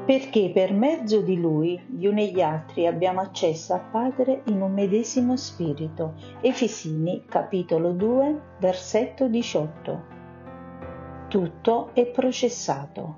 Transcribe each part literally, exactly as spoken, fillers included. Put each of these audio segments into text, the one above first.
perché per mezzo di Lui, gli uni e gli altri, abbiamo accesso al Padre in un medesimo spirito. Efesini, capitolo due, versetto diciotto. Tutto è processato.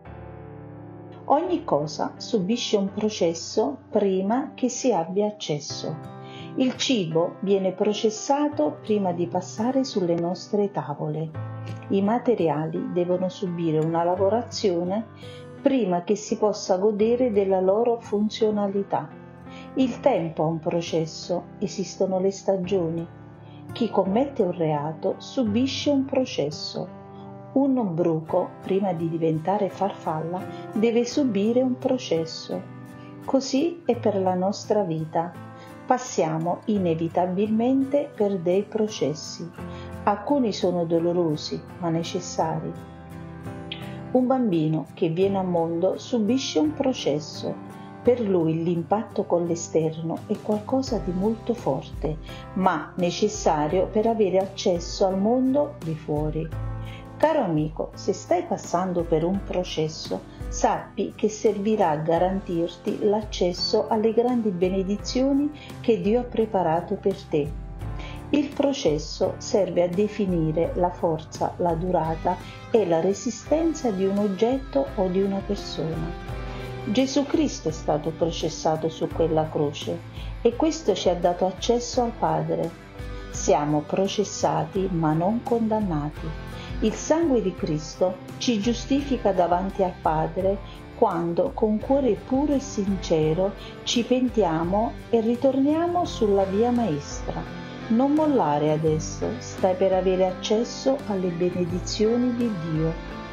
Ogni cosa subisce un processo prima che si abbia accesso. Il cibo viene processato prima di passare sulle nostre tavole. I materiali devono subire una lavorazione prima che si possa godere della loro funzionalità. Il tempo ha un processo, esistono le stagioni. Chi commette un reato subisce un processo. Un bruco, prima di diventare farfalla, deve subire un processo. Così è per la nostra vita. Passiamo inevitabilmente per dei processi. Alcuni sono dolorosi, ma necessari. Un bambino che viene al mondo subisce un processo. Per lui l'impatto con l'esterno è qualcosa di molto forte, ma necessario per avere accesso al mondo di fuori. Caro amico, se stai passando per un processo, sappi che servirà a garantirti l'accesso alle grandi benedizioni che Dio ha preparato per te. Il processo serve a definire la forza, la durata e la resistenza di un oggetto o di una persona. Gesù Cristo è stato processato su quella croce e questo ci ha dato accesso al Padre. Siamo processati ma non condannati. Il sangue di Cristo ci giustifica davanti al Padre quando con cuore puro e sincero ci pentiamo e ritorniamo sulla via maestra. Non mollare adesso, stai per avere accesso alle benedizioni di Dio.